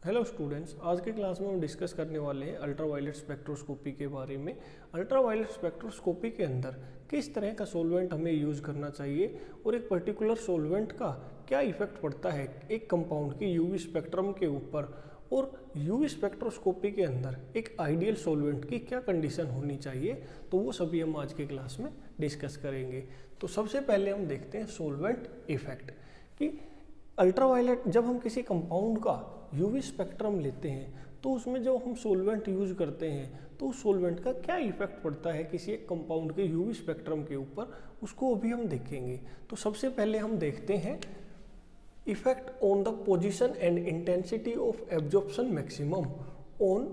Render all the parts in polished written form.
Hello students, आज के class में हम डिस्कस करने वाले हैं अल्ट्रावायलेट स्पेक्ट्रोस्कोपी के बारे में। अल्ट्रावायलेट स्पेक्ट्रोस्कोपी के अंदर किस तरह का सॉल्वेंट हमें यूज़ करना चाहिए और एक पर्टिकुलर सॉल्वेंट का क्या इफेक्ट पड़ता है एक कंपाउंड के यूवी स्पेक्ट्रम के ऊपर, और यूवी स्पेक्ट्रोस्कोपी के अंदर एक आइडियल सॉल्वेंट की क्या कंडीशन होनी चाहिए, तो वो सभी हम आज के क्लास में डिस्कस करेंगे। तो सबसे पहले हम देखते हैं सॉल्वेंट इफेक्ट कि अल्ट्रावायलेट जब हम किसी कंपाउंड का यूवी स्पेक्ट्रम लेते हैं तो उसमें जो हम सॉल्वेंट यूज करते हैं तो उस सॉल्वेंट का क्या इफेक्ट पड़ता है किसी एक कंपाउंड के यूवी स्पेक्ट्रम के ऊपर, उसको अभी हम देखेंगे। तो सबसे पहले हम देखते हैं effect on the position and intensity of absorption maximum on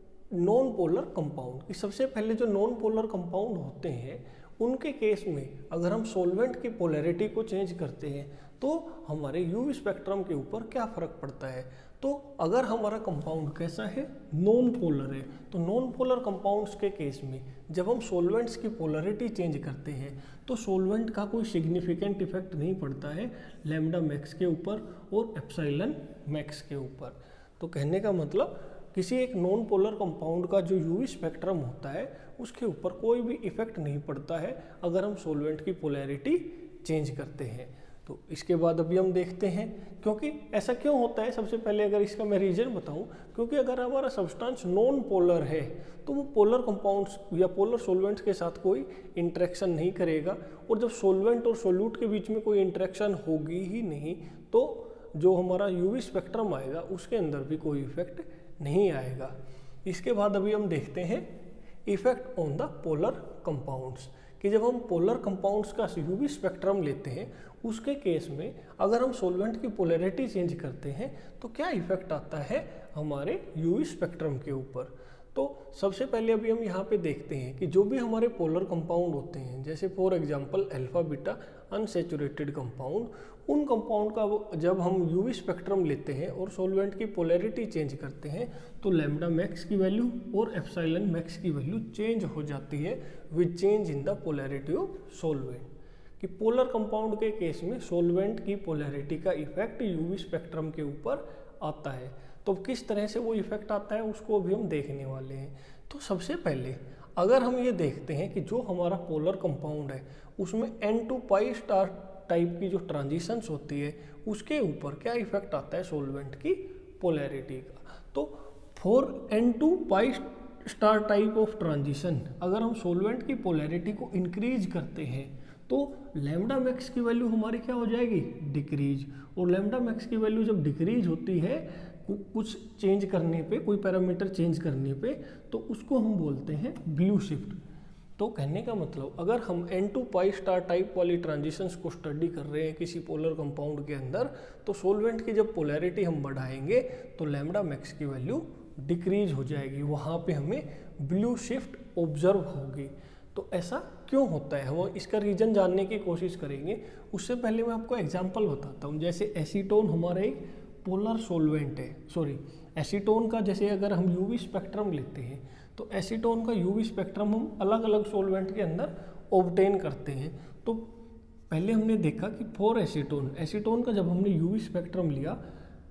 non polar compound. कि सबसे पहले जो नॉन पोलर कंपाउंड होते हैं उनके केस में अगर हम सॉल्वेंट की पोलैरिटी को चेंज करते हैं तो हमारे यूवी स्पेक्ट्रम के ऊपर क्या फ़र्क पड़ता है। तो अगर हमारा कंपाउंड कैसा है, नॉन पोलर है, तो नॉन पोलर कंपाउंड्स के केस में जब हम सॉल्वेंट्स की पोलैरिटी चेंज करते हैं तो सॉल्वेंट का कोई सिग्निफिकेंट इफेक्ट नहीं पड़ता है लैम्डा मैक्स के ऊपर और एप्सिलॉन मैक्स के ऊपर। तो कहने का मतलब किसी एक नॉन पोलर कंपाउंड का जो यूवी स्पेक्ट्रम होता है उसके ऊपर कोई भी इफेक्ट नहीं पड़ता है अगर हम सॉल्वेंट की पोलैरिटी चेंज करते हैं। तो इसके बाद अभी हम देखते हैं क्योंकि ऐसा क्यों होता है। सबसे पहले अगर इसका मैं रीज़न बताऊं, क्योंकि अगर हमारा सब्सटेंस नॉन पोलर है तो वो पोलर कंपाउंड्स या पोलर सॉल्वेंट्स के साथ कोई इंटरेक्शन नहीं करेगा, और जब सॉल्वेंट और सोल्यूट के बीच में कोई इंटरेक्शन होगी ही नहीं तो जो हमारा यूवी स्पेक्ट्रम आएगा उसके अंदर भी कोई इफेक्ट नहीं आएगा। इसके बाद अभी हम देखते हैं effect on the polar compounds कि जब हम पोलर कंपाउंड्स का यूवी स्पेक्ट्रम लेते हैं उसके केस में अगर हम सॉल्वेंट की पोलैरिटी चेंज करते हैं तो क्या इफेक्ट आता है हमारे यूवी स्पेक्ट्रम के ऊपर। तो सबसे पहले अभी हम यहाँ पे देखते हैं कि जो भी हमारे पोलर कंपाउंड होते हैं, जैसे for example alpha beta unsaturated compound, उन कंपाउंड का जब हम यूवी स्पेक्ट्रम लेते हैं और सॉल्वेंट की पोलैरिटी चेंज करते हैं तो लैम्डा मैक्स की वैल्यू और एप्सिलॉन मैक्स की वैल्यू चेंज हो जाती है with change in the polarity of solvent. कि पोलर कंपाउंड के केस में सॉल्वेंट की पोलैरिटी का इफेक्ट यूवी स्पेक्ट्रम के ऊपर आता है। तो किस तरह से वो इफेक्ट आता है उसको भी हम देखने वाले हैं। तो सबसे पहले अगर हम ये देखते हैं कि जो हमारा पोलर कंपाउंड है उसमें N2 पाई स्टार टाइप की जो ट्रांजिशंस होती है उसके ऊपर क्या इफेक्ट आता है सॉल्वेंट की पोलैरिटी का। तो for N2 pi star type of transition अगर हम सॉल्वेंट की पोलैरिटी को इंक्रीज करते हैं तो लैम्डा मैक्स की वैल्यू हमारी क्या हो जाएगी, डिक्रीज। और लैम्डा मैक्स की वैल्यू जब डिक्रीज होती है कुछ चेंज करने पे, कोई पैरामीटर चेंज करने पे, तो उसको हम बोलते हैं ब्लू शिफ्ट। तो कहने का मतलब अगर हम N2 पाई स्टार टाइप वाली ट्रांजिशंस को स्टडी कर रहे हैं किसी पोलर कंपाउंड के अंदर तो सॉल्वेंट की जब पोलैरिटी हम बढ़ाएंगे तो लैम्डा मैक्स की वैल्यू डिक्रीज हो जाएगी, वहाँ पे हमें ब्लू शिफ्ट ऑब्जर्व होगी। तो ऐसा क्यों होता है हम इसका रीज़न जानने की कोशिश करेंगे। उससे पहले मैं आपको एग्जांपल बताता हूँ। जैसे एसीटोन हमारा एक पोलर सॉल्वेंट है, एसीटोन का जैसे अगर हम यूवी स्पेक्ट्रम लेते हैं तो एसीटोन का यूवी स्पेक्ट्रम हम अलग अलग सॉल्वेंट के अंदर ऑब्टेन करते हैं। तो पहले हमने देखा कि फॉर एसीटोन का जब हमने यूवी स्पेक्ट्रम लिया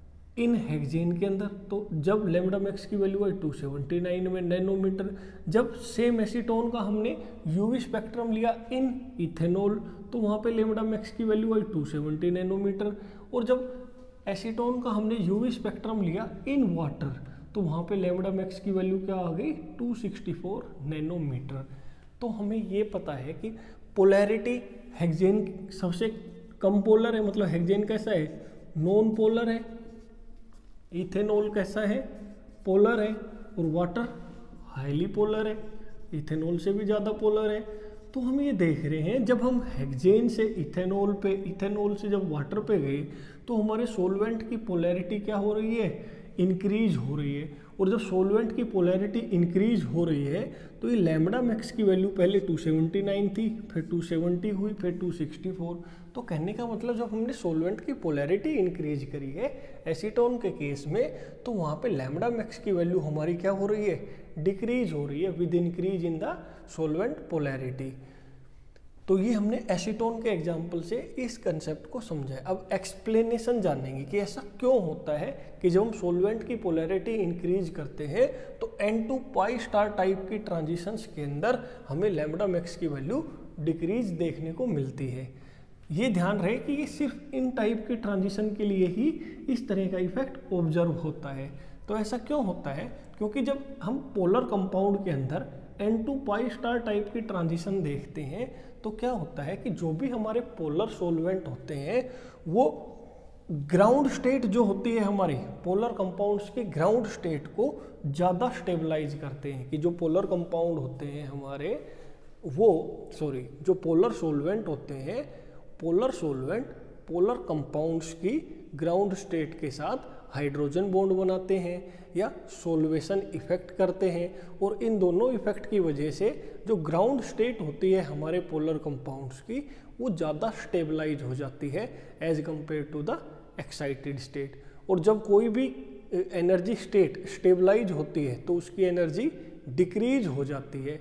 इन हेक्सेन के अंदर तो जब लैम्डा मैक्स की वैल्यू है 279 में नैनोमीटर। जब सेम एसीटोन का हमने यूवी स्पेक्ट्रम लिया इन इथेनॉल तो वहाँ पे लैम्डा मैक्स की वैल्यू है 270 नैनोमीटर। और जब एसीटोन का हमने यूवी स्पेक्ट्रम लिया इन वाटर तो वहाँ पे लैम्डा मैक्स की वैल्यू क्या आ गई, 264 नैनोमीटर। तो हमें ये पता है कि पोलैरिटी हेक्सेन सबसे कम पोलर है, मतलब हेक्सेन कैसा है, नॉन पोलर है, इथेनॉल कैसा है, पोलर है, और वाटर हाईली पोलर है, इथेनॉल से भी ज़्यादा पोलर है। तो हम ये देख रहे हैं जब हम हेक्सेन से इथेनॉल पे, इथेनॉल से जब वाटर पे गए तो हमारे सॉल्वेंट की पोलैरिटी क्या हो रही है, इंक्रीज हो रही है। और जब सॉल्वेंट की पोलैरिटी इंक्रीज हो रही है तो ये लैम्डा मैक्स की वैल्यू पहले 279 थी, फिर 270 हुई, फिर 264। तो कहने का मतलब जब हमने सॉल्वेंट की पोलैरिटी इंक्रीज करी है एसीटोन के केस में तो वहाँ पे लैम्डा मैक्स की वैल्यू हमारी क्या हो रही है, डिक्रीज हो रही है with increase in the solvent polarity. तो ये हमने एसीटोन के एग्जाम्पल से इस कंसेप्ट को समझा है। अब एक्सप्लेनेशन जानेंगे कि ऐसा क्यों होता है कि जब हम सॉल्वेंट की पोलैरिटी इंक्रीज करते हैं तो N2 पाई स्टार टाइप की ट्रांजिशंस के अंदर हमें लैम्बडा मैक्स की वैल्यू डिक्रीज देखने को मिलती है। ये ध्यान रहे कि ये सिर्फ इन टाइप की ट्रांजिशन के लिए ही इस तरह का इफेक्ट ऑब्जर्व होता है। तो ऐसा क्यों होता है? क्योंकि जब हम पोलर कंपाउंड के अंदर N2 पाई स्टार टाइप की ट्रांजिशन देखते हैं तो क्या होता है कि जो भी हमारे पोलर सॉल्वेंट होते हैं वो ग्राउंड स्टेट जो होती है हमारी पोलर कंपाउंड्स की ग्राउंड स्टेट को ज़्यादा स्टेबलाइज करते हैं। कि जो पोलर कंपाउंड होते हैं हमारे जो पोलर सॉल्वेंट होते हैं, पोलर सॉल्वेंट पोलर कंपाउंड्स की ग्राउंड स्टेट के साथ हाइड्रोजन बॉन्ड बनाते हैं या सोल्वेशन इफेक्ट करते हैं, और इन दोनों इफेक्ट की वजह से जो ग्राउंड स्टेट होती है हमारे पोलर कंपाउंड्स की वो ज़्यादा स्टेबलाइज हो जाती है as compared to the excited state. और जब कोई भी एनर्जी स्टेट स्टेबलाइज होती है तो उसकी एनर्जी डिक्रीज हो जाती है।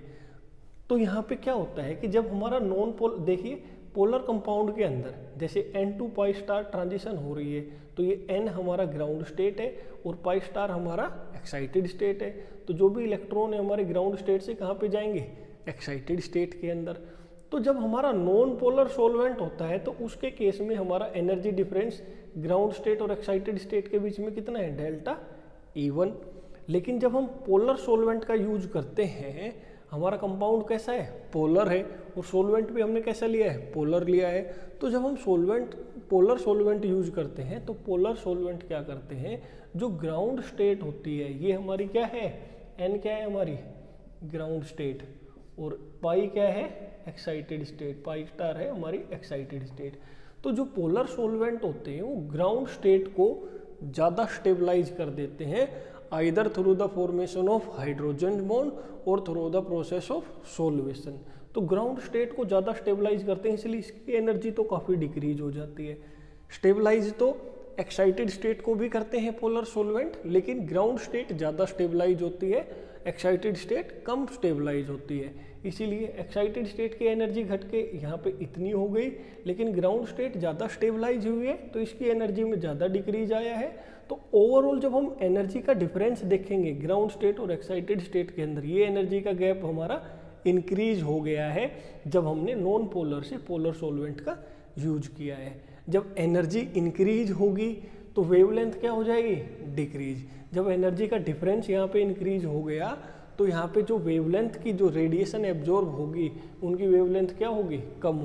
तो यहाँ पे क्या होता है कि जब हमारा देखिए पोलर कंपाउंड के अंदर जैसे N2 पाई स्टार ट्रांजिशन हो रही है तो ये N हमारा ग्राउंड स्टेट है और पाई स्टार हमारा एक्साइटेड स्टेट है। तो जो भी इलेक्ट्रॉन है हमारे ग्राउंड स्टेट से कहाँ पे जाएंगे? एक्साइटेड स्टेट के अंदर। तो जब हमारा नॉन पोलर सॉल्वेंट होता है तो उसके केस में हमारा एनर्जी डिफरेंस ग्राउंड स्टेट और एक्साइटेड स्टेट के बीच में कितना है? Delta E1। लेकिन जब हम पोलर सॉल्वेंट का यूज करते हैं, हमारा कंपाउंड कैसा है? पोलर है, और सॉल्वेंट भी हमने कैसा लिया है? पोलर लिया है। तो जब हम पोलर सॉल्वेंट यूज करते हैं तो पोलर सॉल्वेंट क्या करते हैं, जो ग्राउंड स्टेट होती है ये हमारी क्या है? N क्या है हमारी? ग्राउंड स्टेट, और पाई क्या है? Excited state. पाई स्टार है हमारी एक्साइटेड स्टेट। तो जो पोलर सॉल्वेंट होते हैं वो ग्राउंड स्टेट को ज़्यादा स्टेबलाइज कर देते हैं, either through the formation of hydrogen bond और through the process of solvation. तो ग्राउंड स्टेट को ज़्यादा स्टेबलाइज करते हैं, इसलिए इसकी एनर्जी तो काफ़ी डिक्रीज हो जाती है। स्टेबलाइज तो एक्साइटेड स्टेट को भी करते हैं पोलर सॉल्वेंट, लेकिन ग्राउंड स्टेट ज़्यादा स्टेबलाइज होती है, एक्साइटेड स्टेट कम स्टेबलाइज होती है। इसीलिए एक्साइटेड स्टेट की एनर्जी घट के यहाँ पे इतनी हो गई, लेकिन ग्राउंड स्टेट ज़्यादा स्टेबलाइज हुई है तो इसकी एनर्जी में ज़्यादा डिक्रीज आया है। तो ओवरऑल जब हम एनर्जी का डिफरेंस देखेंगे ग्राउंड स्टेट और एक्साइटेड स्टेट के अंदर, ये एनर्जी का गैप हमारा इंक्रीज हो गया है जब हमने नॉन पोलर से पोलर सॉल्वेंट का यूज किया है। जब एनर्जी इंक्रीज होगी तो वेवलेंथ क्या हो जाएगी? डिक्रीज। जब एनर्जी का डिफरेंस यहाँ पे इंक्रीज हो गया तो यहाँ पे जो वेवलेंथ की जो रेडिएशन एब्जॉर्ब होगी उनकी वेवलेंथ क्या होगी? कम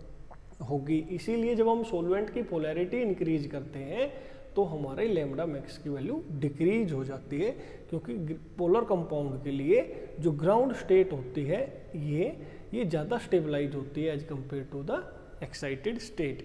होगी। इसीलिए जब हम सॉल्वेंट की पोलैरिटी इंक्रीज करते हैं तो हमारे लैम्बडा मैक्स की वैल्यू डिक्रीज हो जाती है, क्योंकि पोलर कंपाउंड के लिए जो ग्राउंड स्टेट होती है ये ज़्यादा स्टेबलाइज होती है as compared to the excited state.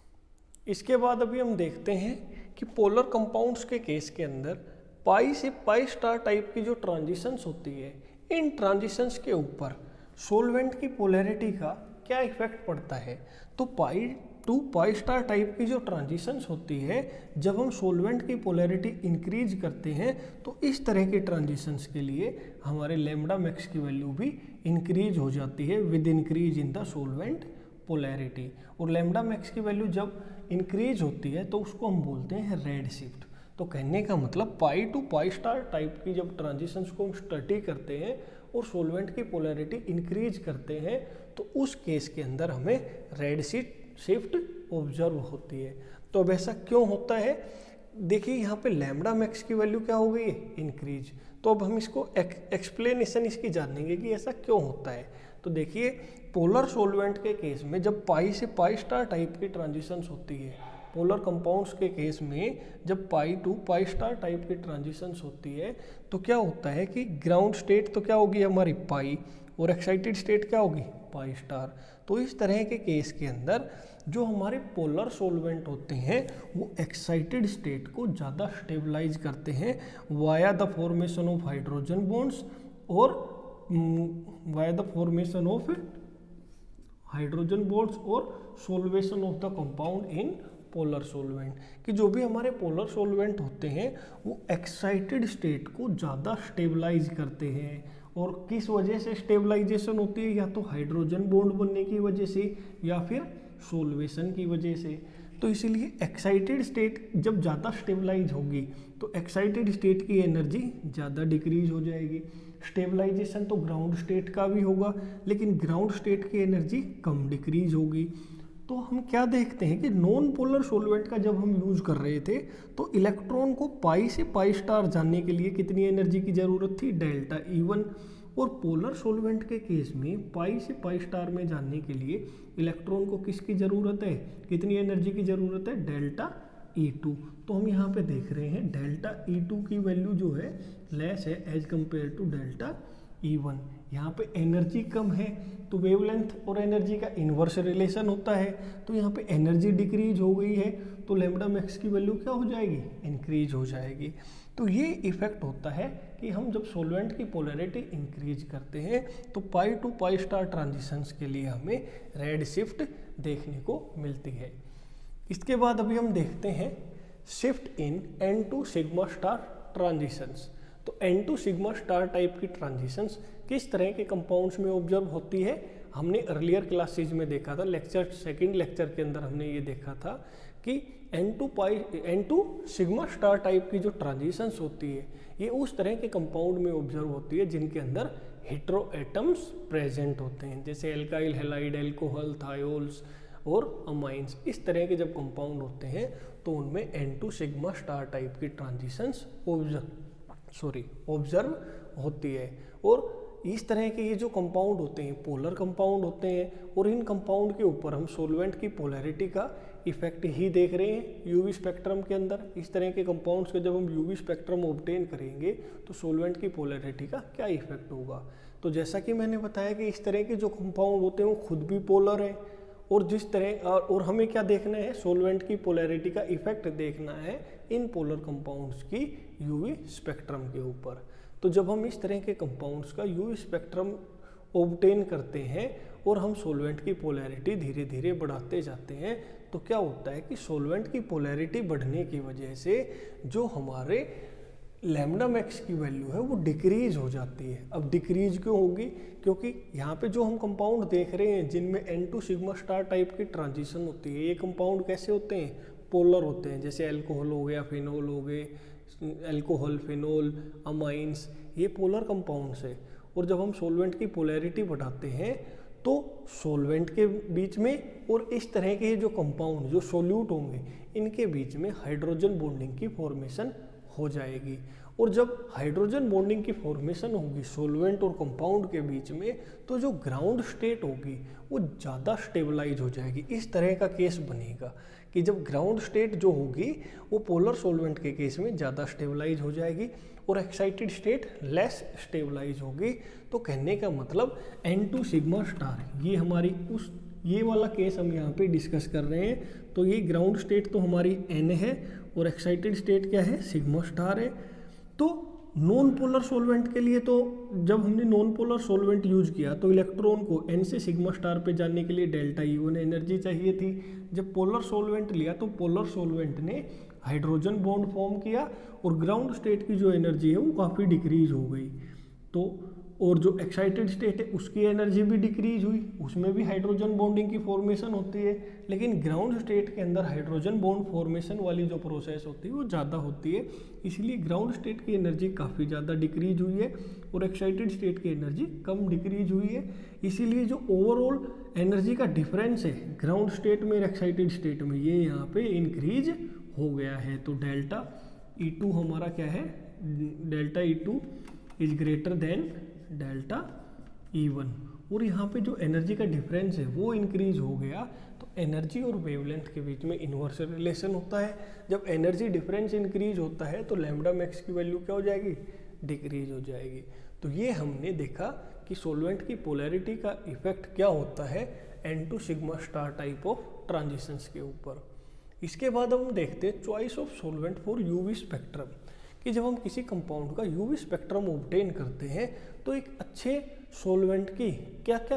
इसके बाद अभी हम देखते हैं कि पोलर कंपाउंड्स के केस के अंदर पाई से पाई स्टार टाइप की जो ट्रांजिशंस होती है, इन ट्रांजिशंस के ऊपर सॉल्वेंट की पोलैरिटी का क्या इफेक्ट पड़ता है। तो pi to pi star type की जो ट्रांजिशंस होती है, जब हम सॉल्वेंट की पोलैरिटी इंक्रीज करते हैं तो इस तरह की ट्रांजिशंस के लिए हमारे लैम्बडा मैक्स की वैल्यू भी इंक्रीज हो जाती है with increase in the solvent polarity. और लैम्बडा मैक्स की वैल्यू जब इंक्रीज होती है तो उसको हम बोलते हैं रेड शिफ्ट। तो कहने का मतलब pi to pi star type की जब ट्रांजिशंस को हम स्टडी करते हैं और सॉल्वेंट की पोलैरिटी इंक्रीज करते हैं तो उस केस के अंदर हमें रेड शिफ्ट ऑब्जर्व होती है। तो अब ऐसा क्यों होता है? देखिए यहाँ पे लैम्बडा मैक्स की वैल्यू क्या हो गई है? इंक्रीज। तो अब हम इसको एक्सप्लेनेशन इसकी जानेंगे कि ऐसा क्यों होता है। तो देखिए पोलर सॉल्वेंट के केस में जब पाई से पाई स्टार टाइप की ट्रांजिशंस होती है, पोलर कंपाउंड्स के केस में जब pi to pi star type की ट्रांजिशंस होती है तो क्या होता है कि ग्राउंड स्टेट तो क्या होगी हमारी? पाई, और एक्साइटेड स्टेट क्या होगी? Pi star. तो इस तरह के केस के अंदर जो हमारे पोलर सॉल्वेंट होते हैं वो एक्साइटेड स्टेट को ज़्यादा स्टेबलाइज करते हैं via the formation of hydrogen bonds और via the formation of hydrogen bonds और solvation of the compound in polar solvent. कि जो भी हमारे पोलर सॉल्वेंट होते हैं वो एक्साइटेड स्टेट को ज़्यादा स्टेबलाइज करते हैं और किस वजह से स्टेबलाइजेशन होती है, या तो हाइड्रोजन बॉन्ड बनने की वजह से या फिर सोल्वेशन की वजह से। तो इसीलिए एक्साइटेड स्टेट जब ज़्यादा स्टेबलाइज होगी तो एक्साइटेड स्टेट की एनर्जी ज़्यादा डिक्रीज हो जाएगी। स्टेबलाइजेशन तो ग्राउंड स्टेट का भी होगा, लेकिन ग्राउंड स्टेट की एनर्जी कम डिक्रीज होगी। तो हम क्या देखते हैं कि नॉन पोलर सॉल्वेंट का जब हम यूज़ कर रहे थे तो इलेक्ट्रॉन को पाई से पाई स्टार जाने के लिए कितनी एनर्जी की ज़रूरत थी, डेल्टा E1। और पोलर सॉल्वेंट के केस में पाई से पाई स्टार में जाने के लिए इलेक्ट्रॉन को किसकी ज़रूरत है, कितनी एनर्जी की ज़रूरत है, डेल्टा E2। तो हम यहाँ पे देख रहे हैं डेल्टा E2 की वैल्यू जो है लेस है as compared to delta E1। यहाँ पे एनर्जी कम है तो वेवलेंथ और एनर्जी का इन्वर्स रिलेशन होता है, तो यहाँ पे एनर्जी डिक्रीज हो गई है तो लैम्बडा मैक्स की वैल्यू क्या हो जाएगी, इंक्रीज हो जाएगी। तो ये इफेक्ट होता है कि हम जब सॉल्वेंट की पोलैरिटी इंक्रीज करते हैं तो pi to pi star transitions के लिए हमें रेड शिफ्ट देखने को मिलती है। इसके बाद अभी हम देखते हैं shift in N2 sigma star transitions. तो N2 सिग्मा स्टार टाइप की ट्रांजिशंस किस तरह के कंपाउंड्स में ऑब्जर्व होती है, हमने अर्लियर क्लासेज में देखा था, सेकंड लेक्चर के अंदर हमने ये देखा था कि N2 सिग्मा स्टार टाइप की जो ट्रांजिशंस होती है ये उस तरह के कंपाउंड में ऑब्जर्व होती है जिनके अंदर हेटेरो एटम्स प्रेजेंट होते हैं, जैसे एल्काइल हैलाइड, एल्कोहल, थायोल्स और अमाइंस। इस तरह के जब कंपाउंड होते हैं तो उनमें N2 सिग्मा स्टार टाइप की ट्रांजिशंस ऑब्जर्व होती है। और इस तरह के ये जो कंपाउंड होते हैं पोलर कंपाउंड होते हैं, और इन कंपाउंड के ऊपर हम सॉल्वेंट की पोलैरिटी का इफेक्ट ही देख रहे हैं यूवी स्पेक्ट्रम के अंदर। इस तरह के कंपाउंड्स के जब हम यूवी स्पेक्ट्रम ऑब्टेन करेंगे तो सॉल्वेंट की पोलैरिटी का क्या इफेक्ट होगा। तो जैसा कि मैंने बताया कि इस तरह के जो कंपाउंड होते हैं वो खुद भी पोलर है, और जिस तरह और हमें क्या देखना है, सॉल्वेंट की पोलैरिटी का इफेक्ट देखना है इन पोलर कंपाउंड्स की यूवी स्पेक्ट्रम के ऊपर। तो जब हम इस तरह के कंपाउंड्स का यूवी स्पेक्ट्रम ऑब्टेन करते हैं और हम सॉल्वेंट की पोलैरिटी धीरे धीरे बढ़ाते जाते हैं तो क्या होता है कि सॉल्वेंट की पोलैरिटी बढ़ने की वजह से जो हमारे लैम्बडा मैक्स की वैल्यू है वो डिक्रीज हो जाती है। अब डिक्रीज क्यों होगी, क्योंकि यहाँ पे जो हम कंपाउंड देख रहे हैं जिनमें N2 सिग्मा स्टार टाइप की ट्रांजिशन होती है, ये कंपाउंड कैसे होते हैं, पोलर होते हैं। जैसे अल्कोहल हो गया, फिनोल हो गए, अल्कोहल, फिनोल, अमाइंस, ये पोलर कंपाउंड्स है। और जब हम सॉल्वेंट की पोलैरिटी बढ़ाते हैं तो सॉल्वेंट के बीच में और इस तरह के जो कंपाउंड जो सोल्यूट होंगे इनके बीच में हाइड्रोजन बॉन्डिंग की फॉर्मेशन हो जाएगी। और जब हाइड्रोजन बॉन्डिंग की फॉर्मेशन होगी सॉल्वेंट और कंपाउंड के बीच में तो जो ग्राउंड स्टेट होगी वो ज़्यादा स्टेबलाइज हो जाएगी। इस तरह का केस बनेगा कि जब ग्राउंड स्टेट जो होगी वो पोलर सॉल्वेंट के केस में ज़्यादा स्टेबलाइज हो जाएगी और एक्साइटेड स्टेट लेस स्टेबलाइज होगी। तो कहने का मतलब N2 सिग्मा स्टार ये हमारी ये वाला केस हम यहाँ पे डिस्कस कर रहे हैं। तो ये ग्राउंड स्टेट तो हमारी N है और एक्साइटेड स्टेट क्या है, सिग्मा स्टार है। तो नॉन पोलर सॉल्वेंट के लिए तो जब हमने नॉन पोलर सॉल्वेंट यूज किया तो इलेक्ट्रॉन को N से सिग्मा स्टार पे जाने के लिए डेल्टा E1 एनर्जी चाहिए थी। जब पोलर सॉल्वेंट लिया तो पोलर सॉल्वेंट ने हाइड्रोजन बॉन्ड फॉर्म किया और ग्राउंड स्टेट की जो एनर्जी है वो काफ़ी डिक्रीज हो गई। तो और जो एक्साइटेड स्टेट है उसकी एनर्जी भी डिक्रीज हुई, उसमें भी हाइड्रोजन बॉन्डिंग की फॉर्मेशन होती है, लेकिन ग्राउंड स्टेट के अंदर हाइड्रोजन बॉन्ड फॉर्मेशन वाली जो प्रोसेस होती है वो ज़्यादा होती है। इसलिए ग्राउंड स्टेट की एनर्जी काफ़ी ज़्यादा डिक्रीज हुई है और एक्साइटेड स्टेट की एनर्जी कम डिक्रीज हुई है। इसीलिए जो ओवरऑल एनर्जी का डिफरेंस है ग्राउंड स्टेट में और एक्साइटेड स्टेट में ये यहाँ पे इंक्रीज हो गया है। तो डेल्टा E2 हमारा क्या है, delta E2 is greater than delta E1। और यहाँ पे जो एनर्जी का डिफरेंस है वो इंक्रीज हो गया तो एनर्जी और वेवलेंथ के बीच में इन्वर्स रिलेशन होता है। जब एनर्जी डिफरेंस इंक्रीज होता है तो लैम्बडा मैक्स की वैल्यू क्या हो जाएगी, डिक्रीज हो जाएगी। तो ये हमने देखा कि सॉल्वेंट की पोलैरिटी का इफेक्ट क्या होता है N2 sigma star type of transitions के ऊपर। इसके बाद हम देखते हैं choice of solvent for UV spectrum, कि जब हम किसी कंपाउंड का यूवी स्पेक्ट्रम ऑब्टेन करते हैं तो एक अच्छे सॉल्वेंट की क्या क्या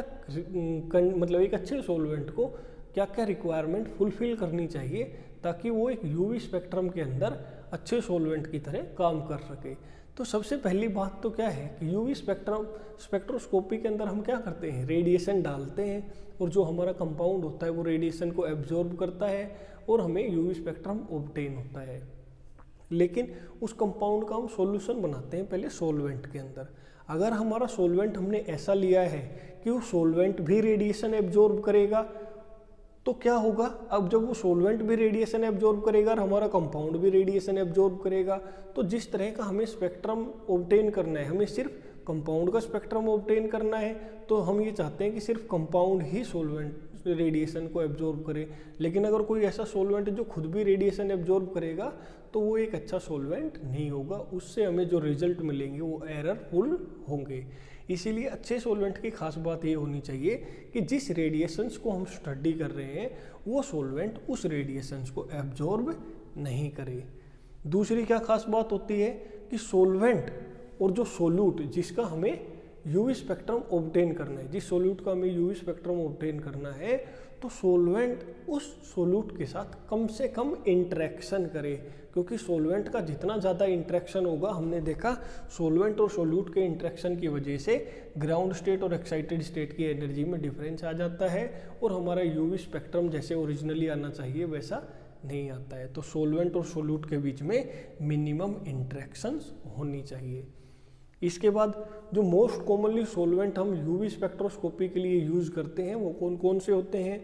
मतलब एक अच्छे सॉल्वेंट को क्या क्या रिक्वायरमेंट फुलफिल करनी चाहिए ताकि वो एक यूवी स्पेक्ट्रम के अंदर अच्छे सॉल्वेंट की तरह काम कर सके। तो सबसे पहली बात तो क्या है कि यूवी स्पेक्ट्रोस्कोपी के अंदर हम क्या करते हैं, रेडिएशन डालते हैं और जो हमारा कंपाउंड होता है वो रेडिएशन को एब्जॉर्ब करता है और हमें यूवी स्पेक्ट्रम ऑब्टेन होता है। लेकिन उस कंपाउंड का हम सॉल्यूशन बनाते हैं पहले सॉल्वेंट के अंदर। अगर हमारा सॉल्वेंट हमने ऐसा लिया है कि वो सॉल्वेंट भी रेडिएशन एब्जॉर्ब करेगा तो क्या होगा, अब जब वो सॉल्वेंट भी रेडिएशन एब्जॉर्ब करेगा और हमारा कंपाउंड भी रेडिएशन एब्जॉर्ब करेगा, तो जिस तरह का हमें स्पेक्ट्रम ऑब्टेन करना है, हमें सिर्फ कंपाउंड का स्पेक्ट्रम ऑब्टेन करना है, तो हम ये चाहते हैं कि सिर्फ कंपाउंड ही सॉल्वेंट रेडिएशन को एब्जॉर्ब करे। लेकिन अगर कोई ऐसा सॉल्वेंट जो खुद भी रेडिएशन एब्जॉर्ब करेगा तो वो एक अच्छा सॉल्वेंट नहीं होगा, उससे हमें जो रिजल्ट मिलेंगे वो एररफुल होंगे। इसीलिए अच्छे सॉल्वेंट की खास बात ये होनी चाहिए कि जिस रेडिएशंस को हम स्टडी कर रहे हैं वो सॉल्वेंट उस रेडिएशंस को एब्जॉर्ब नहीं करे। दूसरी क्या खास बात होती है कि सॉल्वेंट और जो सोल्यूट जिसका हमें यूवी स्पेक्ट्रम ऑब्टेन करना है, जिस सोल्यूट का हमें यूवी स्पेक्ट्रम ऑब्टेन करना है, तो सॉल्वेंट उस सोल्यूट के साथ कम से कम इंटरेक्शन करे, क्योंकि सॉल्वेंट का जितना ज़्यादा इंटरेक्शन होगा, हमने देखा सॉल्वेंट और सोल्यूट के इंटरेक्शन की वजह से ग्राउंड स्टेट और एक्साइटेड स्टेट की एनर्जी में डिफरेंस आ जाता है और हमारा यूवी स्पेक्ट्रम जैसे ओरिजिनली आना चाहिए वैसा नहीं आता है। तो सॉल्वेंट और सोल्यूट के बीच में मिनिमम इंटरेक्शंस होनी चाहिए। इसके बाद जो मोस्ट कॉमनली सॉल्वेंट हम यूवी स्पेक्ट्रोस्कोपी के लिए यूज़ करते हैं वो कौन कौन से होते हैं।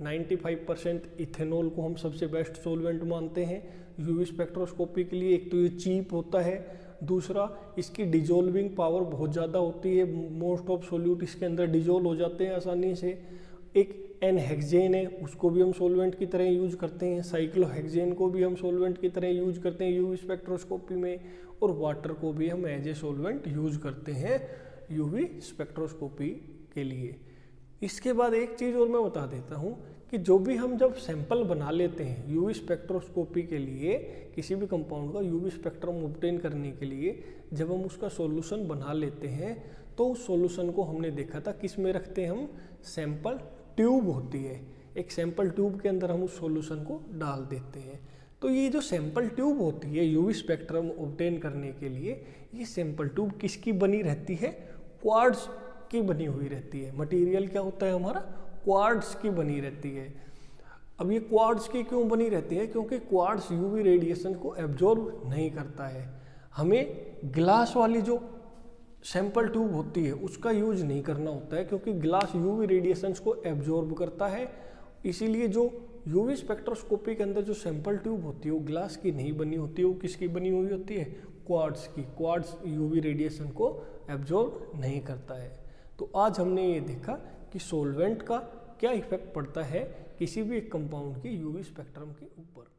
95% इथेनॉल को हम सबसे बेस्ट सॉल्वेंट मानते हैं यूवी स्पेक्ट्रोस्कोपी के लिए। एक तो ये चीप होता है, दूसरा इसकी डिजोल्विंग पावर बहुत ज़्यादा होती है, मोस्ट ऑफ सोल्यूट इसके अंदर डिजोल्व हो जाते हैं आसानी से। एक एनहेक्सेन है, उसको भी हम सॉल्वेंट की तरह यूज करते हैं। साइक्लोहेक्सेन को भी हम सॉल्वेंट की तरह यूज करते हैं यूवी स्पेक्ट्रोस्कोपी में, और वाटर को भी हम एज ए सॉल्वेंट यूज करते हैं यूवी स्पेक्ट्रोस्कोपी के लिए। इसके बाद एक चीज़ और मैं बता देता हूँ कि जो भी हम जब सैंपल बना लेते हैं यूवी स्पेक्ट्रोस्कोपी के लिए, किसी भी कंपाउंड का यूवी स्पेक्ट्रम ऑब्टेन करने के लिए, जब हम उसका सॉल्यूशन बना लेते हैं तो उस सॉल्यूशन को हमने देखा था किस में रखते हैं हम, सैंपल ट्यूब होती है, एक सैंपल ट्यूब के अंदर हम उस सॉल्यूशन को डाल देते हैं। तो ये जो सैंपल ट्यूब होती है यूवी स्पेक्ट्रम ऑब्टेन करने के लिए, ये सैंपल ट्यूब किसकी बनी रहती है, क्वार्ट्ज की बनी हुई रहती है। मटेरियल क्या होता है हमारा, क्वार्ट्ज की बनी रहती है। अब ये क्वार्ट्ज की क्यों बनी रहती है, क्योंकि क्वार्ट्ज यूवी रेडिएशन को एब्जॉर्ब नहीं करता है। हमें ग्लास वाली जो सैंपल ट्यूब होती है उसका यूज नहीं करना होता है, क्योंकि ग्लास यूवी रेडिएशंस को एब्जॉर्ब करता है। इसीलिए जो यूवी स्पेक्ट्रोस्कोपी के अंदर जो सैंपल ट्यूब होती है वो ग्लास की नहीं बनी होती है, वो किसकी बनी हुई होती है, क्वार्ट्ज की। क्वार्ट्ज यूवी रेडिएशन को एब्जॉर्ब नहीं करता है। तो आज हमने ये देखा कि सॉल्वेंट का क्या इफेक्ट पड़ता है किसी भी एक कंपाउंड की यूवी स्पेक्ट्रम के ऊपर।